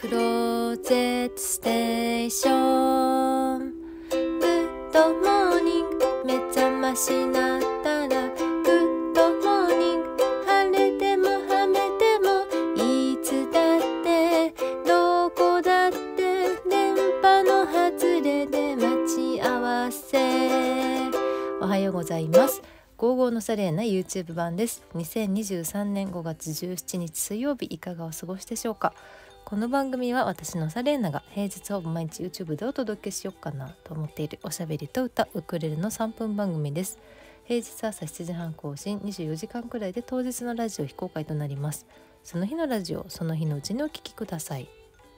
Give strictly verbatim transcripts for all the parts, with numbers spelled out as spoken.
クローゼットステーション。グッドモーニング、目覚ましなったらグッドモーニング。晴れても晴めてもいつだってどこだって電波の外れで待ち合わせ。おはようございます。ゴーゴーのサレーナ YouTube 版です。にせんにじゅうさんねんごがつじゅうしちにち水曜日、いかがお過ごしでしょうか。この番組は私のサレーナが平日ほぼ毎日 YouTube でお届けしようかなと思っているおしゃべりと歌、ウクレレのさんぷん番組です。平日朝しちじはん更新、にじゅうよじかんくらいで当日のラジオ非公開となります。その日のラジオ、その日のうちにお聞きください。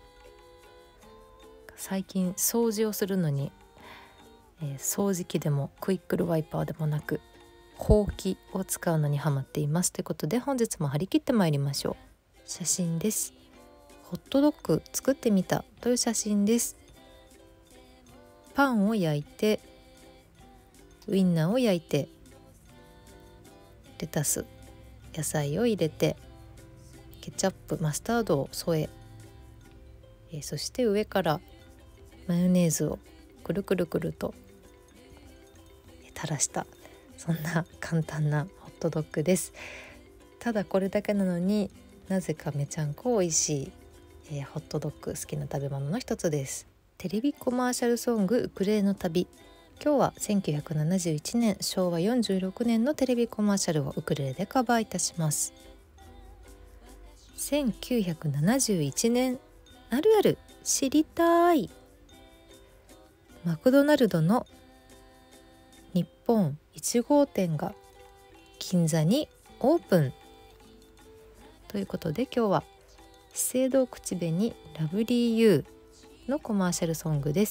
最近掃除をするのに、えー、掃除機でもクイックルワイパーでもなくほうきを使うのにハマっています。ということで本日も張り切ってまいりましょう。写真です。ホットドッグ作ってみたという写真です。パンを焼いて、ウインナーを焼いて、レタス、野菜を入れて、ケチャップ、マスタードを添え、えー、そして上からマヨネーズをくるくるくると垂らした、そんな簡単なホットドッグです。ただこれだけなのになぜかめちゃんこ美味しい、えー、ホットドッグ好きな食べ物の一つです。テレビコマーシャルソングウクレレの旅。今日はせんきゅうひゃくななじゅういちねんしょうわよんじゅうろくねんのテレビコマーシャルをウクレレでカバーいたします。せんきゅうひゃくななじゅういちねん、あるある知りたい。マクドナルドの日本いち号店が銀座にオープンということで、今日は資生堂口紅ラブリーユーのコマーシャルソングです。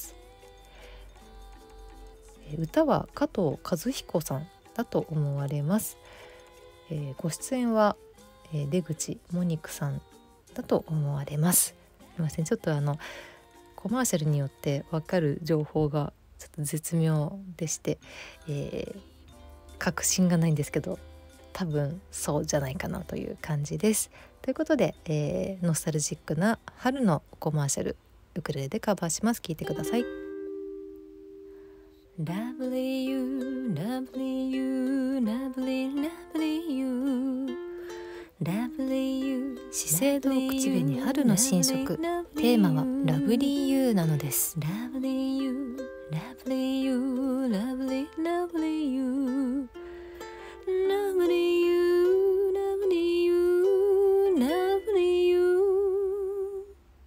歌は加藤和彦さんだと思われます。えー、ご出演は、えー、出口モニクさんだと思われます。すみません、ちょっとあのコマーシャルによって分かる情報がちょっと絶妙でして、えー、確信がないんですけど、多分そうじゃないかなという感じです。ということで、えー、ノスタルジックな春のコマーシャル、ウクレレでカバーします。聴いてください。Lovely you, lovely you, lovely, lovely you, lovely you。 資生堂口紅春の新色、テーマはラブリーユーなのです。 Lovely you, lovely you, lovely, lovely you, lovely you, lovely you, lovely you,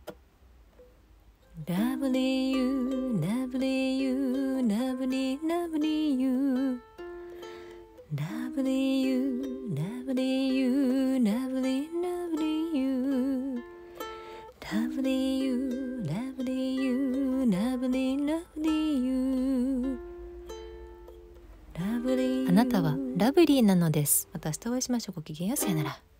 lovely you, lovely you, lovely, lovely you, lovely you, lovely you, lovely, lovely you, lovely you, lovely you, lovely, lovely you, lovely。 あなたはラブリーなのです。また明日お会いしましょう。ごきげんよう。さよなら。